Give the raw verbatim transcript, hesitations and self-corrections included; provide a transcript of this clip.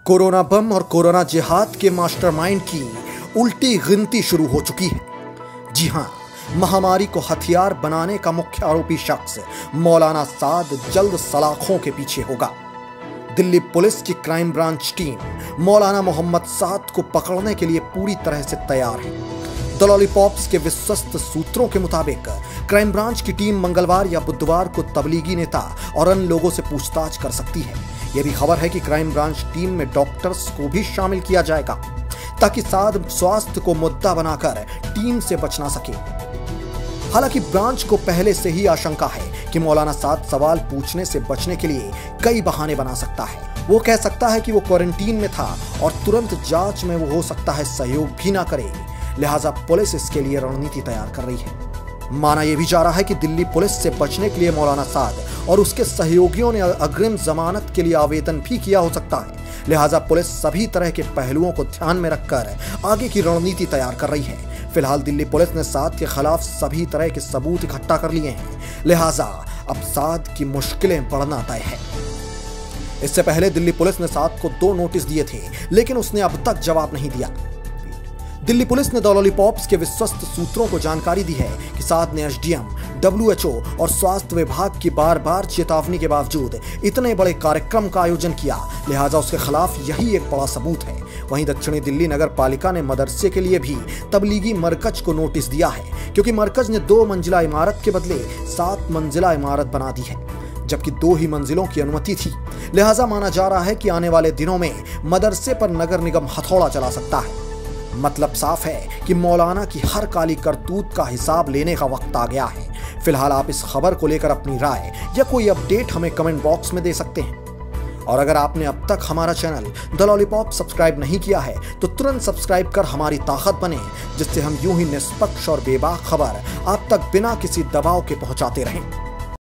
Corona बम और corona जिहाद के मास्टरमाइंड की उल्टी गिनती शुरू हो चुकी है। जी हां, महामारी को हथियार बनाने का मुख्य आरोपी शख्स मौलाना साद जल्द सलाखों के पीछे होगा। दिल्ली पुलिस की क्राइम ब्रांच टीम मौलाना मोहम्मद साद को पकड़ने के लिए पूरी तरह से तैयार है। द लॉलीपॉप्स के विश्वस्त सूत्रों के मुताबिक क्राइम ब्रांच की टीम मंगलवार या बुधवार को तबलीगी नेता और अन्य लोगों से पूछताछ कर सकती है। यह भी खबर है कि क्राइम ब्रांच टीम में डॉक्टर्स को भी शामिल किया जाएगा ताकि साद स्वास्थ्य को मुद्दा बनाकर टीम से बच ना सके। हालांकि ब्रांच को पहले से ही आशंका है कि मौलाना साद सवाल पूछने से बचने के लिए कई बहाने बना सकता है। वो कह सकता है कि वो क्वारंटीन में था और तुरंत जांच में वो हो सकता है सहयोग भी ना करे, लिहाजा पुलिस इसके लिए रणनीति तैयार कर रही है। माना यह भी जा रहा है कि दिल्ली पुलिस से बचने के लिए मौलाना साद और उसके सहयोगियों ने अग्रिम जमानत के लिए आवेदन भी किया हो सकता है, लिहाजा पुलिस सभी तरह के पहलुओं को ध्यान में रखकर आगे की रणनीति तैयार कर रही है। फिलहाल दिल्ली पुलिस ने साद के खिलाफ सभी तरह के सबूत इकट्ठा कर लिए हैं, लिहाजा अब साद की मुश्किलें बढ़ना तय है। इससे पहले दिल्ली पुलिस ने साद को दो नोटिस दिए थे, लेकिन उसने अब तक जवाब नहीं दिया। दिल्ली पुलिस ने द लॉलीपॉप्स के विश्वस्त सूत्रों को जानकारी दी है कि साद ने एसडीएम, डब्ल्यूएचओ और स्वास्थ्य विभाग की बार बार चेतावनी के बावजूद इतने बड़े कार्यक्रम का आयोजन किया, लिहाजा उसके खिलाफ यही एक बड़ा सबूत है। वहीं दक्षिणी दिल्ली नगर पालिका ने मदरसे के लिए भी तबलीगी मरकज को नोटिस दिया है, क्योंकि मरकज ने दो मंजिला इमारत के बदले सात मंजिला इमारत बना दी है, जबकि दो ही मंजिलों की अनुमति थी। लिहाजा माना जा रहा है कि आने वाले दिनों में मदरसे पर नगर निगम हथौड़ा चला सकता है। मतलब साफ है कि मौलाना की हर काली करतूत का हिसाब लेने का वक्त आ गया है। फिलहाल आप इस खबर को लेकर अपनी राय या कोई अपडेट हमें कमेंट बॉक्स में दे सकते हैं। और अगर आपने अब तक हमारा चैनल द लॉलीपॉप सब्सक्राइब नहीं किया है तो तुरंत सब्सक्राइब कर हमारी ताकत बने, जिससे हम यूं ही निष्पक्ष और बेबाक खबर आप तक बिना किसी दबाव के पहुंचाते रहें।